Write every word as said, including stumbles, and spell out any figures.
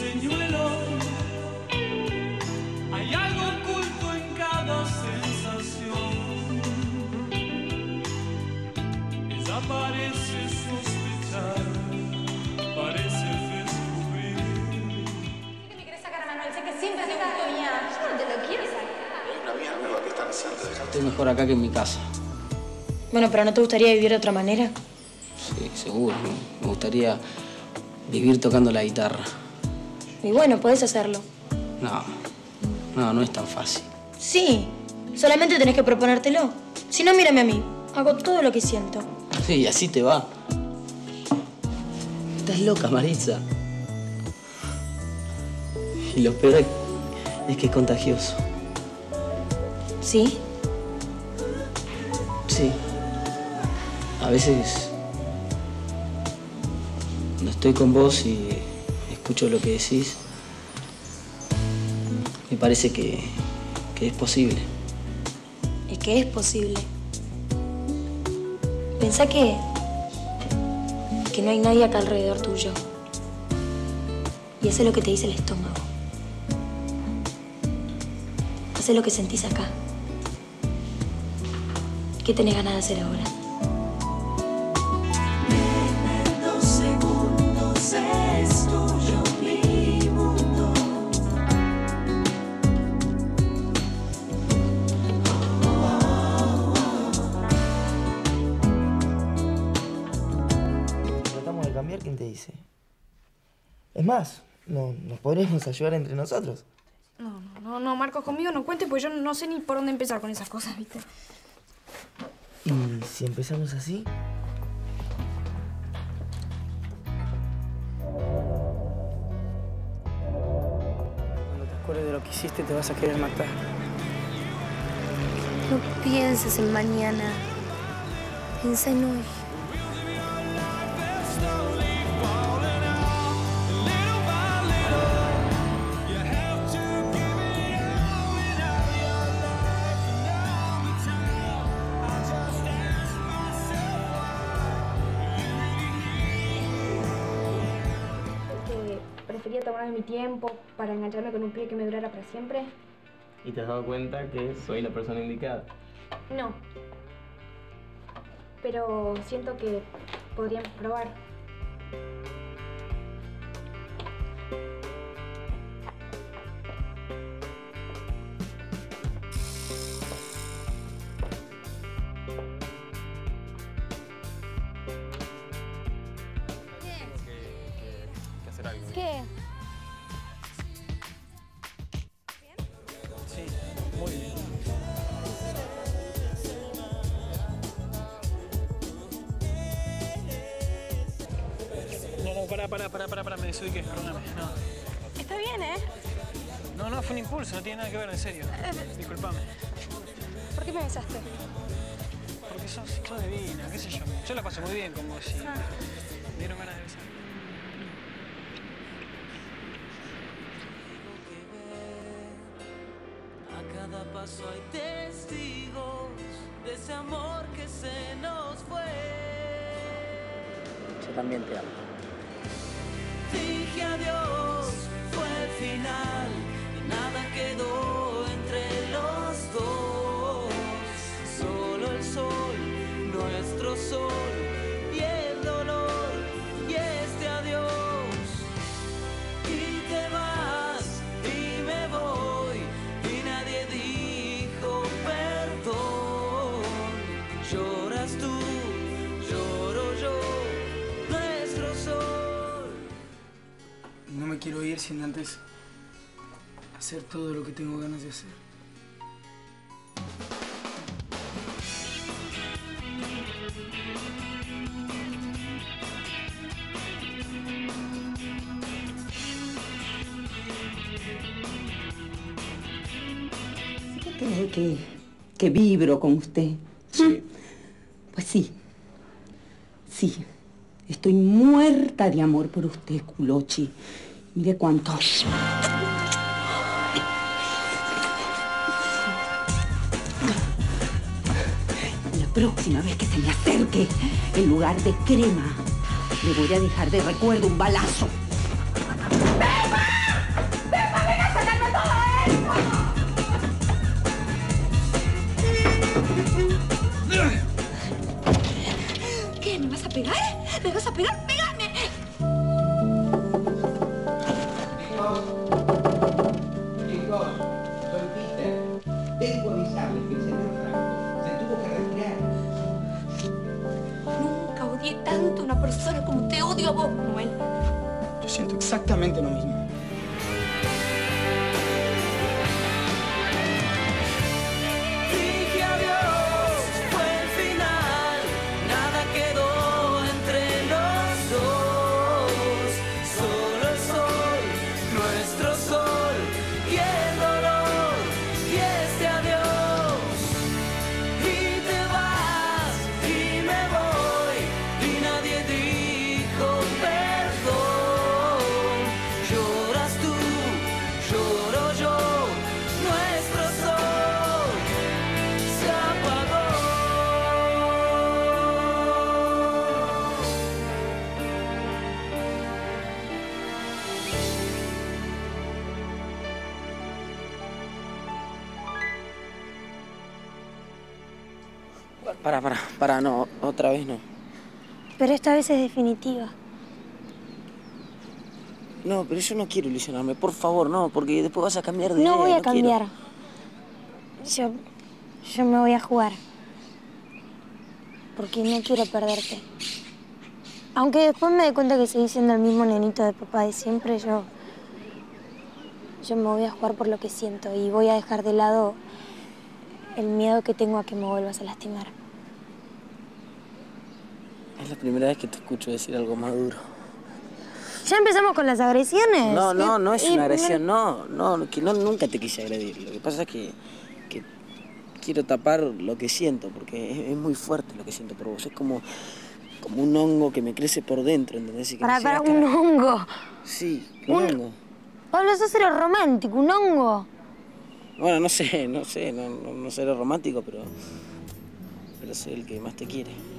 señuelo. Hay algo oculto en cada sensación. Ella parece sospechar, parece descubrir. ¿Qué me querés sacar a Manuel? Sé que siempre te gustó Iña. Yo no te lo quiero sacar. Es una amiga nueva que están haciendo. Estoy mejor acá que en mi casa. Bueno, pero ¿no te gustaría vivir de otra manera? Sí, seguro. Me gustaría vivir tocando la guitarra. Y bueno, podés hacerlo. No, no, no es tan fácil. Sí, solamente tenés que proponértelo. Si no, mírame a mí. Hago todo lo que siento. Sí, así te va. Estás loca, Maritza. Y lo peor es que es contagioso. ¿Sí? Sí. A veces cuando estoy con vos y escucho lo que decís, me parece que, que es posible. Es que es posible. Pensá que, que no hay nadie acá alrededor tuyo. Y eso es lo que te dice el estómago. Eso es lo que sentís acá. ¿Qué tenés ganas de hacer ahora? En dos segundos es tuyo mi mundo. Tratamos de cambiar, ¿quién te dice? Es más, no, nos podríamos ayudar entre nosotros. No, no, no, no, Marcos, conmigo no cuentes porque yo no sé ni por dónde empezar con esas cosas, ¿viste? ¿Y si empezamos así? Cuando te acuerdes de lo que hiciste, te vas a querer matar. No pienses en mañana. Piensa en hoy. Prefería tomarme mi tiempo para engancharme con un pibe que me durara para siempre. ¿Y te has dado cuenta que soy la persona indicada? No. Pero siento que podríamos probar. ¿Qué? Sí, muy bien. No, no, pará, pará, pará, pará, pará, me desubiqué, perdóname, no. Está bien, ¿eh? No, no, fue un impulso, no tiene nada que ver, en serio. Disculpame. ¿Por qué me besaste? Porque sos, sos divina, qué sé yo. Yo la paso muy bien con vos y Ah. me dieron ganas de besar. A cada paso hay testigos de ese amor que se nos fue. Yo también te amo. Dije adiós, fue el final y nada quedó entre los dos. Solo el sol, nuestro sol y el dolor y este adiós. Y te vas y me voy y nadie dijo perdón. Lloras tú, lloro yo, nuestro sol. No me quiero ir sin antes hacer todo lo que tengo ganas de hacer. ¿Sí que cree que, que vibro con usted? Sí. Pues sí. Sí. Estoy muerta de amor por usted, Culochi. Mire cuánto. La próxima vez que se me acerque, en lugar de crema, le voy a dejar de recuerdo un balazo. ¡Beba! ¿Me vas a pegar? ¡Pégame! Chicos, soy Peter. Vengo a avisarles que el señor Franco se tuvo que retirar. Nunca odié tanto a una persona como te odio a vos, Manuel. Yo siento exactamente lo mismo. Dije adiós, fue el final, nada quedó entre los dos, solo el sol, nuestro sol, y el dolor, y este adiós, y te vas, y me voy, y nadie dijo perdón, lloras tú, lloro yo, nuestro sol se apagó. Para, para, para, no, otra vez no. Pero esta vez es definitiva. No, pero yo no quiero ilusionarme, por favor, no, porque después vas a cambiar de idea. No voy a no quiero. cambiar. Yo, yo me voy a jugar. Porque no quiero perderte. Aunque después me dé cuenta que seguís siendo el mismo nenito de papá de siempre, yo... Yo me voy a jugar por lo que siento y voy a dejar de lado el miedo que tengo a que me vuelvas a lastimar. Es la primera vez que te escucho decir algo maduro. ¿Ya empezamos con las agresiones? No, no, no es Y- una y- agresión, no, no, que no, nunca te quise agredir. Lo que pasa es que, que quiero tapar lo que siento, porque es, es muy fuerte lo que siento por vos. Es como, como un hongo que me crece por dentro, ¿entendés? Y que Para, me para, llega un hasta- hongo. Sí, un, Un- hongo. Pablo, sos cero romántico, un hongo. Bueno, no sé, no sé, no, no, no seré romántico, pero, pero soy el que más te quiere.